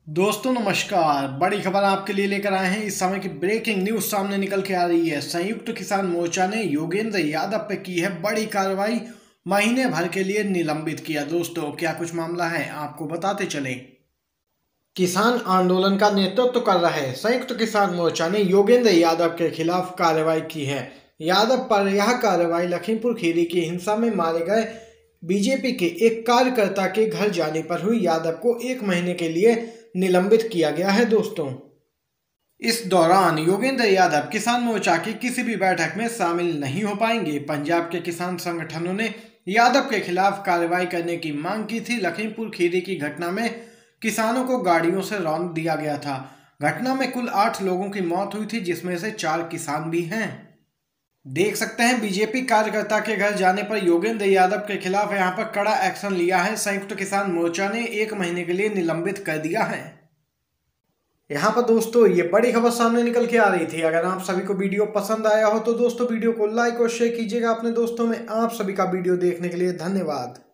दोस्तों नमस्कार। बड़ी खबर आपके लिए लेकर आए हैं। इस समय की ब्रेकिंग न्यूज सामने निकल के आ रही है। संयुक्त किसान मोर्चा ने योगेंद्र यादव पे की है बड़ी कार्रवाई, महीने भर के लिए निलंबित किया। दोस्तों क्या कुछ मामला है आपको बताते चले। किसान आंदोलन का नेतृत्व कर रहे संयुक्त किसान मोर्चा ने योगेंद्र यादव के खिलाफ कार्रवाई की है। यादव पर यह कार्रवाई लखीमपुर खीरी की हिंसा में मारे गए बीजेपी के एक कार्यकर्ता के घर जाने पर हुई। यादव को 1 महीने के लिए निलंबित किया गया है। दोस्तों इस दौरान योगेंद्र यादव किसान मोर्चा की किसी भी बैठक में शामिल नहीं हो पाएंगे। पंजाब के किसान संगठनों ने यादव के खिलाफ कार्रवाई करने की मांग की थी। लखीमपुर खीरी की घटना में किसानों को गाड़ियों से रौंद दिया गया था। घटना में कुल 8 लोगों की मौत हुई थी, जिसमें से 4 किसान भी हैं। देख सकते हैं बीजेपी कार्यकर्ता के घर जाने पर योगेंद्र यादव के खिलाफ यहां पर कड़ा एक्शन लिया है। संयुक्त किसान मोर्चा ने 1 महीने के लिए निलंबित कर दिया है। यहाँ पर दोस्तों ये बड़ी खबर सामने निकल के आ रही थी। अगर आप सभी को वीडियो पसंद आया हो तो दोस्तों वीडियो को लाइक और शेयर कीजिएगा अपने दोस्तों में। आप सभी का वीडियो देखने के लिए धन्यवाद।